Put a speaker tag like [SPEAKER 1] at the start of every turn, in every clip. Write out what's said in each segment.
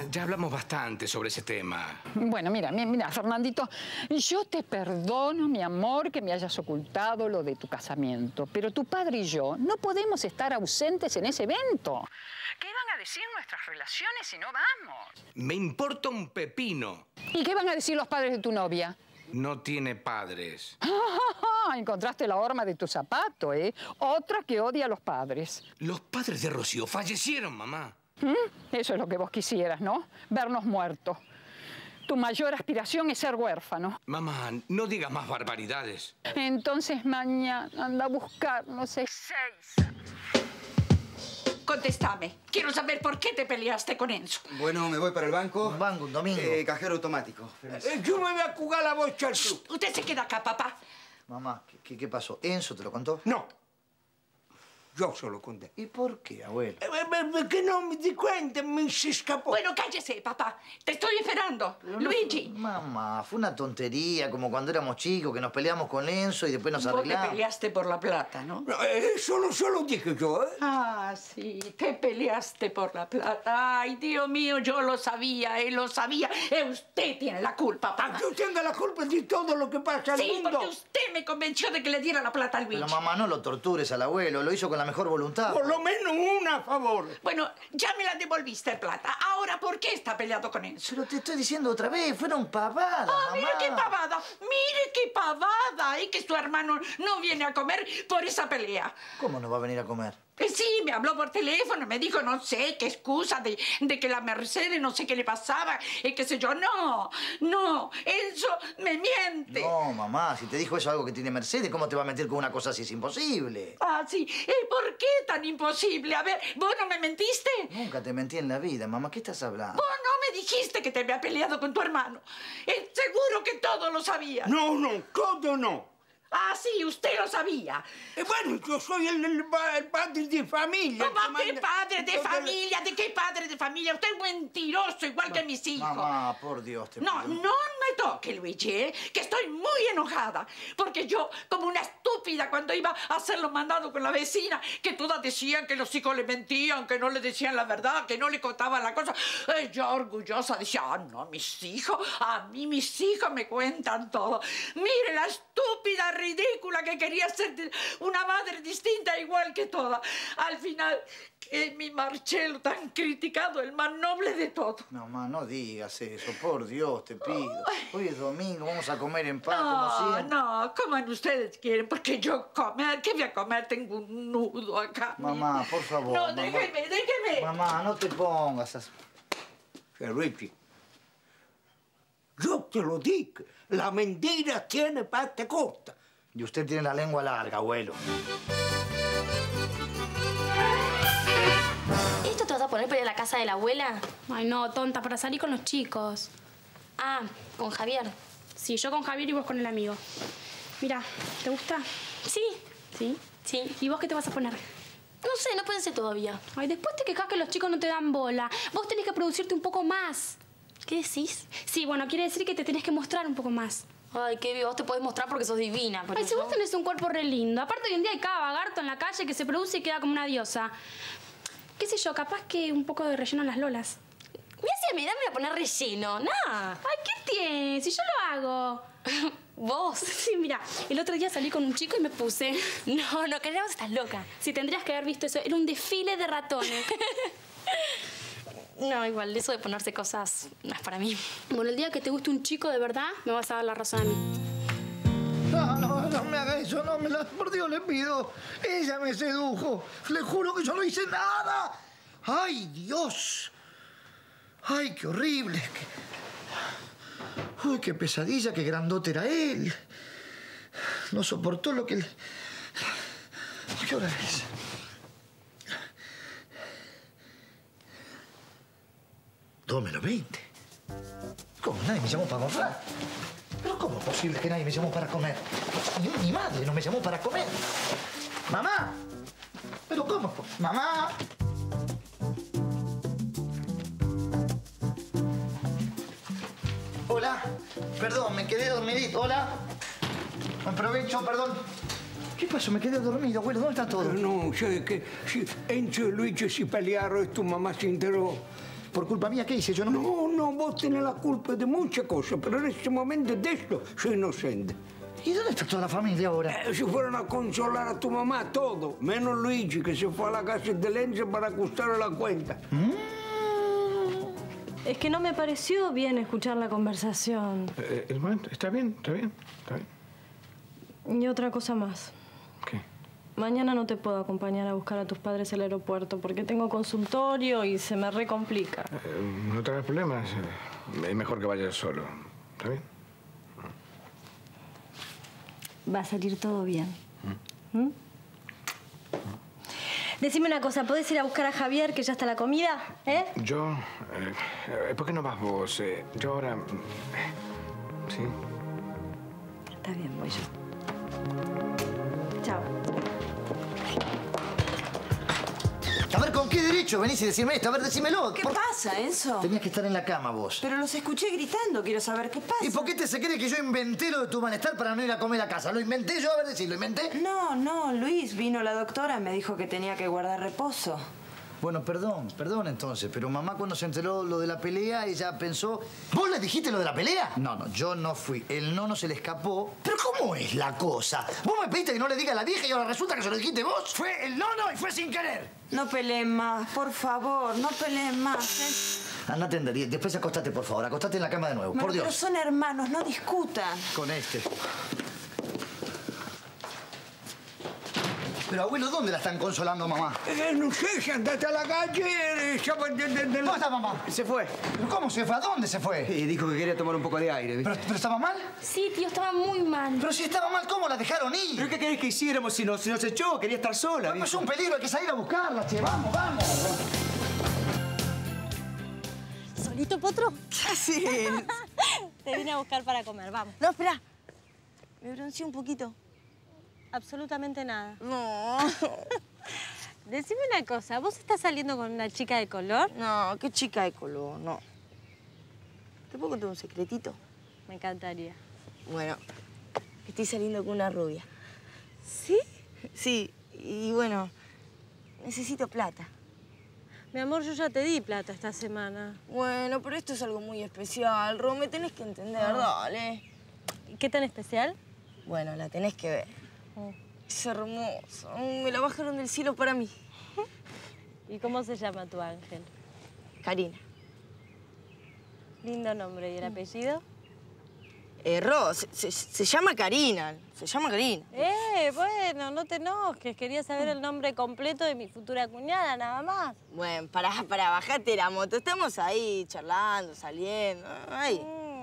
[SPEAKER 1] ya hablamos bastante sobre ese tema.
[SPEAKER 2] Bueno, mira, Fernandito, yo te perdono, mi amor, que me hayas ocultado lo de tu casamiento, pero tu padre y yo no podemos estar ausentes en ese evento. ¿Qué van a decir nuestras relaciones si no vamos?
[SPEAKER 1] Me importa un pepino.
[SPEAKER 2] ¿Y qué van a decir los padres de tu novia?
[SPEAKER 1] No tiene padres.
[SPEAKER 2] Encontraste la horma de tu zapato, ¿eh? Otra que odia a los padres.
[SPEAKER 1] Los padres de Rocío fallecieron, mamá.
[SPEAKER 2] Eso es lo que vos quisieras, ¿no? Vernos muertos. Tu mayor aspiración es ser huérfano.
[SPEAKER 1] Mamá, no digas más barbaridades.
[SPEAKER 2] Entonces mañana anda a buscarnos 6.
[SPEAKER 3] Contéstame. Quiero saber por qué te peleaste con Enzo.
[SPEAKER 4] Bueno, me voy para el banco.
[SPEAKER 5] Un banco, un domingo.
[SPEAKER 4] Cajero automático.
[SPEAKER 6] Yo me voy a jugar la bocha al club.
[SPEAKER 3] Usted se queda acá, papá.
[SPEAKER 5] Mamá, ¿qué pasó? ¿Enzo te lo contó?
[SPEAKER 6] No. Yo se lo conté.
[SPEAKER 5] ¿Y por qué, abuelo?
[SPEAKER 6] Que no me di cuenta, me se escapó.
[SPEAKER 3] Bueno, cállese, papá. Te estoy esperando.
[SPEAKER 5] Pero
[SPEAKER 3] Luigi.
[SPEAKER 5] Mamá, fue una tontería, como cuando éramos chicos, que nos peleamos con Enzo y después nos
[SPEAKER 3] Vos te
[SPEAKER 5] arreglamos.
[SPEAKER 3] peleaste por la plata, ¿no?
[SPEAKER 6] No, eso lo dije yo, ¿eh?
[SPEAKER 3] Ah, sí, te peleaste por la plata. Ay, Dios mío, yo lo sabía, él lo sabía. Usted tiene la culpa, papá.
[SPEAKER 6] Yo tengo la culpa de todo lo que pasa al
[SPEAKER 3] Sí,
[SPEAKER 6] mundo.
[SPEAKER 3] porque usted me convenció de que le diera la plata a Luigi.
[SPEAKER 5] Pero mamá, no lo tortures al abuelo, lo hizo con la mejor voluntad.
[SPEAKER 6] Por lo menos una a favor.
[SPEAKER 3] Bueno, ya me la devolviste plata. Ahora, ¿por qué está peleado con Enzo?
[SPEAKER 5] Pero te estoy diciendo otra vez, fueron pavadas, mamá.
[SPEAKER 3] Mire qué pavada, mire qué pavada. Y que su hermano no viene a comer por esa pelea.
[SPEAKER 5] ¿Cómo no va a venir a comer?
[SPEAKER 3] Sí, me habló por teléfono, me dijo no sé qué excusa de que la Mercedes no sé qué le pasaba y qué sé yo. No, Enzo me miente.
[SPEAKER 5] No, mamá, si te dijo eso algo que tiene Mercedes, ¿cómo te va a meter con una cosa así? Es imposible.
[SPEAKER 3] Ah, sí. ¿Y por qué tan imposible? A ver, ¿vos no me mentiste?
[SPEAKER 5] Nunca te mentí en la vida, mamá. ¿Qué estás hablando?
[SPEAKER 3] Vos no me dijiste que te había peleado con tu hermano. Seguro que todo lo sabía.
[SPEAKER 6] No, todo no.
[SPEAKER 3] Ah, sí, usted lo sabía.
[SPEAKER 6] Bueno, yo soy el padre de familia.
[SPEAKER 3] ¿Cómo que padre de familia? ¿De qué padre de familia? Usted es mentiroso, igual que mis hijos.
[SPEAKER 5] Mamá, por Dios, te
[SPEAKER 3] No
[SPEAKER 5] pido.
[SPEAKER 3] me toque, Luigi, ¿eh? Que estoy muy enojada. Porque yo, como una estúpida, cuando iba a hacer los mandados con la vecina, que todas decían que los hijos le mentían, que no le decían la verdad, que no le contaban la cosa. Ella, orgullosa, decía, no, a mí mis hijos me cuentan todo. Mire, la estúpida ridícula que quería ser una madre distinta igual que toda. Al final, que mi Marcelo tan criticado, el más noble de todos.
[SPEAKER 5] Mamá, no digas eso, por Dios, te pido. Hoy es domingo, vamos a comer en paz, como
[SPEAKER 3] No,
[SPEAKER 5] siempre.
[SPEAKER 3] no, coman ustedes quieren, porque yo comer, ¿qué voy a comer? Tengo un nudo acá.
[SPEAKER 5] Mamá, por favor.
[SPEAKER 3] No,
[SPEAKER 5] mamá.
[SPEAKER 3] déjeme.
[SPEAKER 5] Mamá, no te pongas así.
[SPEAKER 6] Luigi, yo te lo dije, la mentira tiene parte corta.
[SPEAKER 5] Y usted tiene la lengua larga, abuelo.
[SPEAKER 7] ¿Esto te vas a poner para ir a la casa de la abuela?
[SPEAKER 8] Ay, no, tonta, para salir con los chicos.
[SPEAKER 7] Ah, con Javier.
[SPEAKER 8] Sí, yo con Javier y vos con el amigo. Mira, ¿te gusta?
[SPEAKER 7] Sí.
[SPEAKER 8] ¿Sí?
[SPEAKER 7] Sí.
[SPEAKER 8] ¿Y vos qué te vas a poner?
[SPEAKER 7] No sé, no pensé todavía.
[SPEAKER 8] Ay, después te quejas que los chicos no te dan bola. Vos tenés que producirte un poco más.
[SPEAKER 7] ¿Qué decís?
[SPEAKER 8] Sí, bueno, quiere decir que te tenés que mostrar un poco más.
[SPEAKER 7] Ay, qué vos te podés mostrar porque sos divina. Pero
[SPEAKER 8] Ay, si vos tenés un cuerpo re lindo. Aparte, hoy en día hay cada vagarto en la calle que se produce y queda como una diosa. ¿Qué sé yo? Capaz que un poco de relleno en las lolas.
[SPEAKER 7] Mira si a mi edad me voy a poner relleno. Nah.
[SPEAKER 8] Ay, ¿qué tienes? Si yo lo hago.
[SPEAKER 7] ¿Vos?
[SPEAKER 8] Sí, mira, el otro día salí con un chico y me puse.
[SPEAKER 7] No, queremos, estás loca.
[SPEAKER 8] Si tendrías que haber visto eso. Era un desfile de ratones.
[SPEAKER 7] No, igual, eso de ponerse cosas no es para mí.
[SPEAKER 8] Bueno, el día que te guste un chico de verdad, me vas a dar la razón a mí.
[SPEAKER 9] No me haga eso, por Dios le pido. Ella me sedujo. Le juro que yo no hice nada. ¡Ay, Dios! ¡Ay, qué horrible! ¡Uy, qué pesadilla, qué grandote era él! No soportó lo que... ¿Qué hora es? Menos 20. ¿Cómo? Nadie me llamó para comprar. ¿Pero cómo es posible que nadie me llamó para comer? Ni mi madre no me llamó para comer. ¡Mamá! ¿Pero cómo? ¡Mamá! Hola. Perdón, me quedé dormidito. Hola. Aprovecho, perdón. ¿Qué pasó? Me quedé dormido, abuelo. ¿Dónde está todo?
[SPEAKER 6] No, sé que si Enzo y Luigi se pelearon y tu mamá se enteró.
[SPEAKER 9] ¿Por culpa mía qué hice? Yo no...
[SPEAKER 6] No, vos tenés la culpa de muchas cosas, pero en este momento de esto soy inocente.
[SPEAKER 9] ¿Y dónde está toda la familia ahora?
[SPEAKER 6] Se fueron a consolar a tu mamá, todo. Menos Luigi, que se fue a la casa de Lenza para ajustarle la cuenta.
[SPEAKER 10] Es que no me pareció bien escuchar la conversación.
[SPEAKER 1] Está bien, está bien, está bien.
[SPEAKER 10] Y otra cosa más.
[SPEAKER 1] ¿Qué?
[SPEAKER 10] Mañana no te puedo acompañar a buscar a tus padres al aeropuerto porque tengo consultorio y se me recomplica.
[SPEAKER 1] No te hagas problemas. Es mejor que vayas solo. ¿Está bien?
[SPEAKER 10] Va a salir todo bien. ¿Mm? Decime una cosa, ¿podés ir a buscar a Javier, que ya está la comida?
[SPEAKER 1] Yo... ¿por qué no vas vos? Yo ahora... ¿sí?
[SPEAKER 10] Está bien, voy yo. Chao.
[SPEAKER 9] A ver, ¿con qué derecho venís y decirme esto? A ver, decímelo.
[SPEAKER 11] ¿Qué pasa, Enzo?
[SPEAKER 9] Tenías que estar en la cama vos.
[SPEAKER 11] Pero los escuché gritando, quiero saber qué pasa.
[SPEAKER 9] ¿Y por qué se cree que yo inventé lo de tu malestar para no ir a comer a casa? ¿Lo inventé yo? A ver, decir, ¿lo inventé?
[SPEAKER 11] No, Luis, vino la doctora, me dijo que tenía que guardar reposo.
[SPEAKER 9] Bueno, perdón entonces, pero mamá cuando se enteró lo de la pelea, ella pensó... ¿Vos le dijiste lo de la pelea? No, yo no fui. El nono se le escapó. ¿Pero cómo es la cosa? Vos me pediste que no le diga a la vieja y ahora resulta que se lo dijiste vos. Fue el nono y fue sin querer.
[SPEAKER 11] No peleen más, por favor, no peleen más.
[SPEAKER 9] Andate, después acostate, por favor. Acostate en la cama de nuevo, por Dios.
[SPEAKER 11] Pero son hermanos, no discutan.
[SPEAKER 9] Con este. Pero, abuelo, ¿dónde la están consolando, mamá?
[SPEAKER 6] No sé, si andaste a la calle...
[SPEAKER 9] ¿Dónde está mamá?
[SPEAKER 4] Se fue.
[SPEAKER 9] ¿Pero cómo se fue? ¿A dónde se fue?
[SPEAKER 4] Y dijo que quería tomar un poco de aire, ¿viste?
[SPEAKER 9] ¿Pero estaba mal?
[SPEAKER 10] Sí, tío, estaba muy mal.
[SPEAKER 9] Pero si estaba mal, ¿cómo la dejaron ir?
[SPEAKER 4] ¿Pero qué querés que hiciéramos si nos echó? Quería estar sola,
[SPEAKER 9] Bueno,
[SPEAKER 4] ¿viste?
[SPEAKER 9] es un peligro, hay que salir a buscarla, che. Vamos.
[SPEAKER 10] ¿Solito, Potro?
[SPEAKER 11] ¿Qué haces?
[SPEAKER 10] Te vine a buscar para comer, vamos.
[SPEAKER 11] No, espera. Me bronceé un poquito.
[SPEAKER 10] Absolutamente nada.
[SPEAKER 11] No.
[SPEAKER 10] Decime una cosa, ¿vos estás saliendo con una chica de color?
[SPEAKER 11] No, qué chica de color, no. ¿Te puedo contar un secretito?
[SPEAKER 10] Me encantaría.
[SPEAKER 11] Bueno, estoy saliendo con una rubia.
[SPEAKER 10] ¿Sí?
[SPEAKER 11] Sí, y bueno, necesito plata.
[SPEAKER 10] Mi amor, yo ya te di plata esta semana.
[SPEAKER 11] Bueno, pero esto es algo muy especial, Ro, me tenés que entender, dale.
[SPEAKER 10] ¿Qué tan especial?
[SPEAKER 11] Bueno, la tenés que ver. Es hermosa. Me la bajaron del cielo para mí.
[SPEAKER 10] ¿Y cómo se llama tu ángel?
[SPEAKER 11] Karina.
[SPEAKER 10] Lindo nombre. ¿Y el apellido?
[SPEAKER 11] Ro, se llama Karina. Se llama Karina.
[SPEAKER 10] Bueno, no te enojes. Quería saber el nombre completo de mi futura cuñada, nada más.
[SPEAKER 11] Bueno, para, bajate la moto. Estamos ahí, charlando, saliendo. Ahí.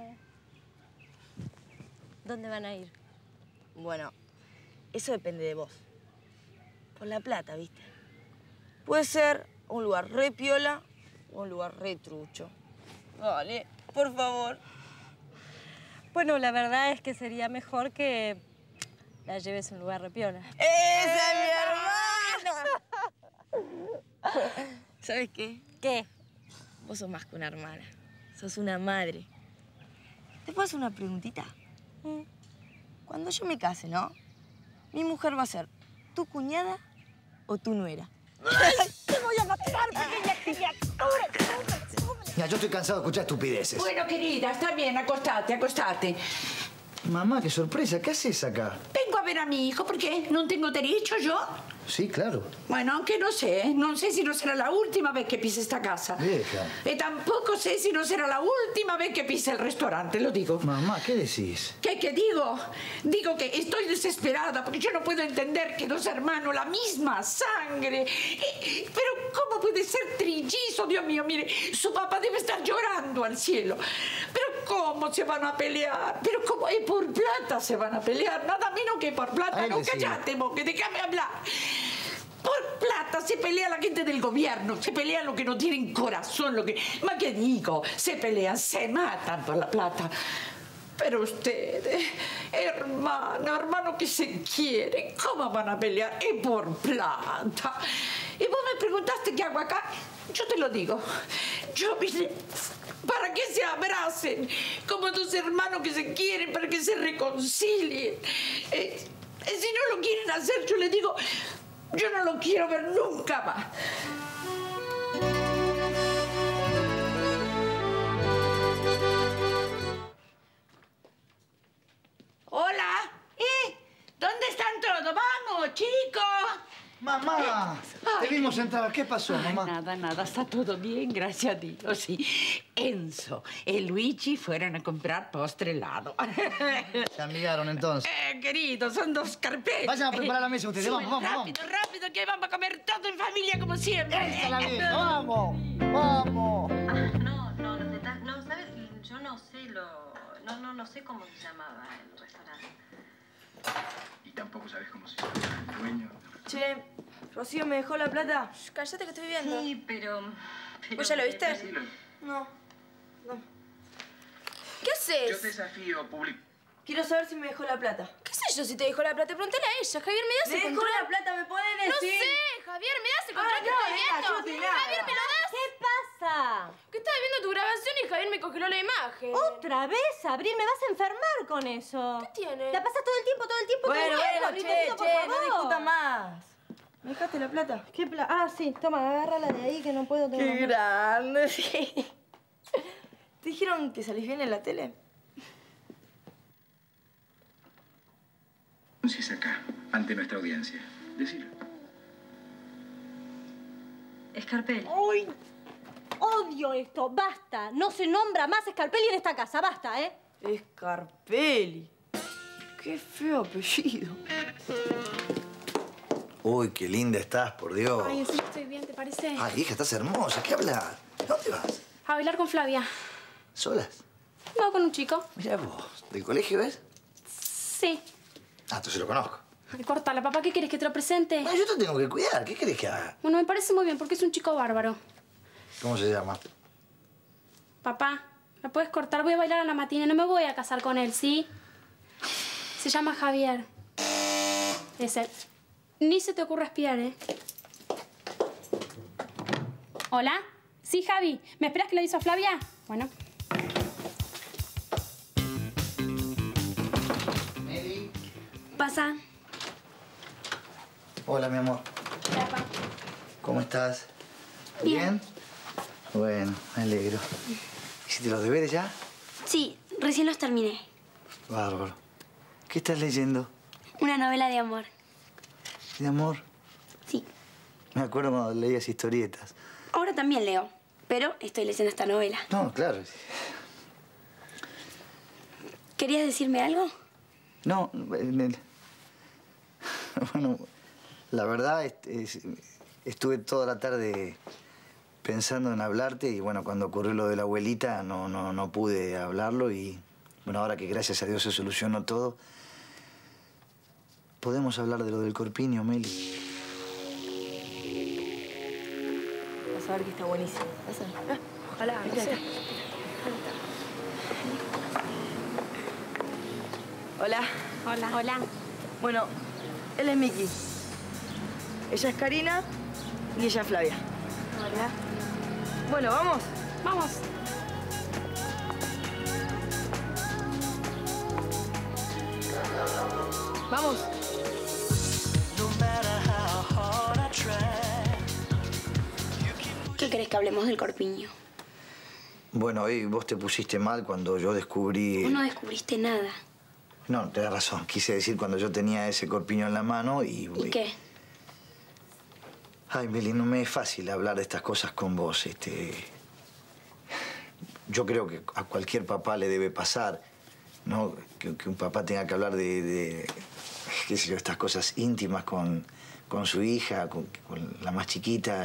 [SPEAKER 10] ¿Dónde van a ir?
[SPEAKER 11] Bueno, eso depende de vos. Por la plata, ¿viste? Puede ser un lugar re piola o un lugar re trucho. Dale, por favor.
[SPEAKER 10] Bueno, la verdad es que sería mejor que la lleves a un lugar re piola.
[SPEAKER 11] ¡Esa es mi hermana! ¿Sabes qué?
[SPEAKER 10] ¿Qué?
[SPEAKER 11] Vos sos más que una hermana. Sos una madre. ¿Te puedo hacer una preguntita? Cuando yo me case, ¿no? Mi mujer va a ser tu cuñada o tu nuera.
[SPEAKER 10] ¡Ay, te voy a matar, pequeña criatura!
[SPEAKER 9] Mira, yo estoy cansado de escuchar estupideces.
[SPEAKER 3] Bueno, querida, está bien, acostate.
[SPEAKER 9] Mamá, qué sorpresa. ¿Qué haces acá?
[SPEAKER 3] Vengo a ver a mi hijo, ¿por qué? ¿No tengo derecho yo?
[SPEAKER 9] Sí, claro.
[SPEAKER 3] Bueno, aunque no sé si no será la última vez que pise esta casa.
[SPEAKER 9] Vieja.
[SPEAKER 3] Tampoco sé si no será la última vez que pise el restaurante, lo digo.
[SPEAKER 9] Mamá, ¿qué decís?
[SPEAKER 3] ¿Qué digo? Digo que estoy desesperada porque yo no puedo entender que dos hermanos, la misma sangre. Pero ¿cómo puede ser trillizo? Dios mío, mire, su papá debe estar llorando al cielo. Pero ¿cómo se van a pelear? Pero ¿cómo? Por plata se van a pelear, nada menos que por plata.
[SPEAKER 9] Ay,
[SPEAKER 3] No,
[SPEAKER 9] decime.
[SPEAKER 3] cállate, que déjame hablar. Por plata se pelea la gente del gobierno, se pelean los que no tienen corazón, ¿Más qué digo? Se pelean, se matan por la plata. Pero ustedes, hermano que se quieren, ¿cómo van a pelear? Y por plata. Y vos me preguntaste qué hago acá. Yo te lo digo. Yo vine para que se abracen como dos hermanos que se quieren, para que se reconcilien. Si no lo quieren hacer, yo les digo, yo no lo quiero ver nunca más. todo. ¡Vamos, chicos!
[SPEAKER 9] Mamá, te vimos entrar. ¿Qué pasó, mamá?
[SPEAKER 3] Nada, está todo bien, gracias a Dios. Sí. Enzo y Luigi fueron a comprar postre helado.
[SPEAKER 9] Se amigaron entonces.
[SPEAKER 3] Querido, son dos carpetas.
[SPEAKER 9] Vayan a preparar la mesa ustedes. Vamos.
[SPEAKER 3] Rápido, que vamos a comer todo en familia como siempre.
[SPEAKER 9] ¡Esa la vieja! ¡Vamos! ¡Vamos!
[SPEAKER 10] No, ¿sabes? Yo no sé no sé cómo se llamaba el restaurante.
[SPEAKER 1] Y tampoco sabes cómo se llama el dueño.
[SPEAKER 11] Che, Rocío me dejó la plata.
[SPEAKER 10] Shh, cállate que estoy viendo.
[SPEAKER 11] Sí, pero
[SPEAKER 10] ¿Vos ya lo viste?
[SPEAKER 1] Decilo.
[SPEAKER 11] No.
[SPEAKER 10] ¿Qué haces?
[SPEAKER 1] Yo te desafío público.
[SPEAKER 11] Quiero saber si me dejó la plata.
[SPEAKER 10] ¿Qué sé yo si te dejó la plata? Pregúntale a ella. Javier, ¿me das
[SPEAKER 11] ¿Me
[SPEAKER 10] el
[SPEAKER 11] dejó
[SPEAKER 10] control?
[SPEAKER 11] la plata? ¿Me podés decir?
[SPEAKER 10] No sé, Javier, ¿me das el control que
[SPEAKER 11] no,
[SPEAKER 10] estoy viendo?
[SPEAKER 11] yo te nada.
[SPEAKER 10] Javier, ¿me lo das?
[SPEAKER 12] ¿Qué pasa?
[SPEAKER 10] Que estaba viendo tu grabación y Javier me congeló la imagen.
[SPEAKER 12] ¿Otra vez, Abril? Me vas a enfermar con eso.
[SPEAKER 10] ¿Qué tiene?
[SPEAKER 12] La pasas todo el tiempo,
[SPEAKER 11] Bueno,
[SPEAKER 12] Abril, te pido, por favor.
[SPEAKER 11] no discuta más. ¿Me dejaste la plata?
[SPEAKER 12] ¿Qué sí, toma, agárrala de ahí que no puedo tener.
[SPEAKER 11] Qué grande, sí. ¿Te dijeron que salís bien en la tele?
[SPEAKER 1] Es acá, ante nuestra audiencia. Decilo.
[SPEAKER 12] Scarpelli. ¡Uy! Odio esto, basta. No se nombra más Scarpelli en esta casa, basta, ¿eh?
[SPEAKER 11] Scarpelli. Qué feo apellido.
[SPEAKER 9] Uy, qué linda estás, por Dios.
[SPEAKER 8] Ay, en serio estoy bien, ¿te parece?
[SPEAKER 9] Ay, hija, estás hermosa. ¿Qué hablas? ¿Dónde vas?
[SPEAKER 8] A bailar con Flavia.
[SPEAKER 9] ¿Solas?
[SPEAKER 8] No, con un chico.
[SPEAKER 9] Mira vos. ¿Del colegio ves?
[SPEAKER 8] Sí.
[SPEAKER 9] Ah, tú sí lo conozco.
[SPEAKER 8] Ay, cortala, papá, ¿qué quieres que te lo presente?
[SPEAKER 9] No, yo te tengo que cuidar. ¿Qué querés que haga?
[SPEAKER 8] Bueno, me parece muy bien porque es un chico bárbaro.
[SPEAKER 9] ¿Cómo se llama?
[SPEAKER 8] Papá, ¿me puedes cortar? Voy a bailar a la matina. No me voy a casar con él, ¿sí? Se llama Javier. Es él. Ni se te ocurra espiar, ¿eh? ¿Hola? Sí, Javi. ¿Me esperas que le aviso a Flavia? Bueno.
[SPEAKER 9] Meli.
[SPEAKER 7] Pasa.
[SPEAKER 9] Hola, mi amor. ¿Cómo estás? ¿Bien? Bueno, me alegro. ¿Hiciste los deberes ya?
[SPEAKER 7] Sí, recién los terminé.
[SPEAKER 9] Bárbaro. ¿Qué estás leyendo?
[SPEAKER 7] Una novela de amor.
[SPEAKER 9] ¿De amor?
[SPEAKER 7] Sí.
[SPEAKER 9] Me acuerdo cuando leías historietas.
[SPEAKER 7] Ahora también leo, pero estoy leyendo esta novela.
[SPEAKER 9] No, claro.
[SPEAKER 7] ¿Querías decirme algo?
[SPEAKER 9] No, bueno, la verdad estuve toda la tarde pensando en hablarte y bueno, cuando ocurrió lo de la abuelita no pude hablarlo y bueno, ahora que gracias a Dios se solucionó todo, podemos hablar de lo del corpiño, Meli.
[SPEAKER 11] Vas a ver que está buenísimo. Vas a ver. Ojalá, no sé. Hola.
[SPEAKER 8] Hola.
[SPEAKER 7] Hola.
[SPEAKER 11] Bueno, él es Miki. Ella es Karina y ella es Flavia.
[SPEAKER 7] Hola.
[SPEAKER 11] Bueno, ¿vamos?
[SPEAKER 8] Vamos.
[SPEAKER 11] Vamos.
[SPEAKER 7] ¿Qué querés que hablemos del corpiño?
[SPEAKER 9] Bueno, vos te pusiste mal cuando yo descubrí...
[SPEAKER 7] Vos no descubriste nada.
[SPEAKER 9] No, tenés razón. Quise decir cuando yo tenía ese corpiño en la mano y...
[SPEAKER 7] ¿Y qué?
[SPEAKER 9] Ay, Meli, no me es fácil hablar de estas cosas con vos. Yo creo que a cualquier papá le debe pasar, ¿no? Que un papá tenga que hablar de qué sé yo, estas cosas íntimas con su hija, con la más chiquita,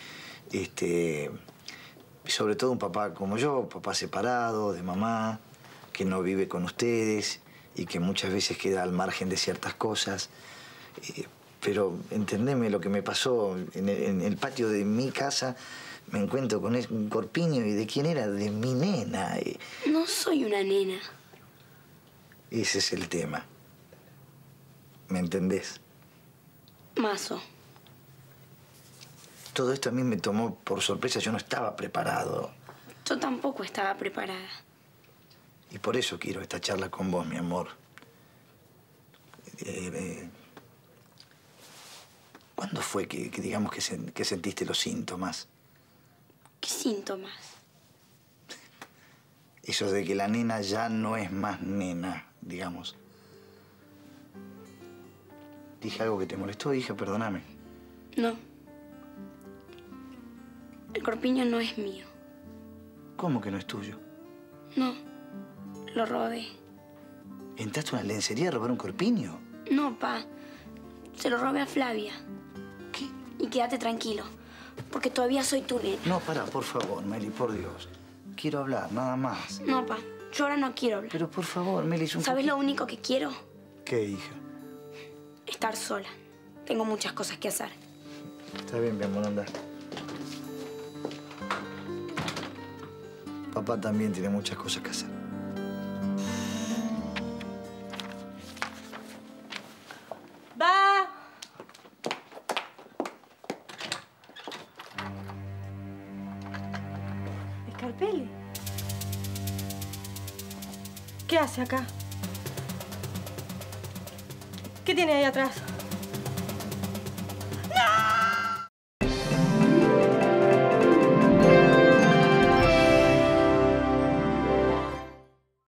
[SPEAKER 9] sobre todo un papá como yo, papá separado de mamá, que no vive con ustedes y que muchas veces queda al margen de ciertas cosas. Pero entendeme lo que me pasó en el patio de mi casa. Me encuentro con un corpiño y ¿de quién era? De mi nena.
[SPEAKER 7] No soy una nena.
[SPEAKER 9] Ese es el tema. ¿Me entendés?
[SPEAKER 7] Mazo.
[SPEAKER 9] Todo esto a mí me tomó por sorpresa. Yo no estaba preparado.
[SPEAKER 7] Yo tampoco estaba preparada.
[SPEAKER 9] Y por eso quiero esta charla con vos, mi amor. ¿Cuándo fue que digamos, que sentiste los síntomas?
[SPEAKER 7] ¿Qué síntomas?
[SPEAKER 9] Eso de que la nena ya no es más nena, digamos.
[SPEAKER 5] ¿Dije algo que te molestó, hija? Perdóname.
[SPEAKER 7] No. El corpiño no es mío.
[SPEAKER 5] ¿Cómo que no es tuyo?
[SPEAKER 7] No. Lo robé.
[SPEAKER 5] ¿Entraste a una lencería a robar un corpiño?
[SPEAKER 7] No, pa. Se lo robé a Flavia.
[SPEAKER 5] ¿Qué?
[SPEAKER 7] Y quédate tranquilo, porque todavía soy tu nena.
[SPEAKER 5] No, para, por favor, Meli, por Dios. Quiero hablar, nada más.
[SPEAKER 7] No, pa. Yo ahora no quiero hablar.
[SPEAKER 5] Pero por favor, Meli,
[SPEAKER 7] ¿Sabes lo único que quiero?
[SPEAKER 5] ¿Qué, hija?
[SPEAKER 7] Estar sola. Tengo muchas cosas que hacer.
[SPEAKER 5] Está bien, mi amor, anda. Papá también tiene muchas cosas que hacer.
[SPEAKER 12] ¡Va! Scarpelli. ¿Qué hace acá? ¿Qué tiene ahí atrás?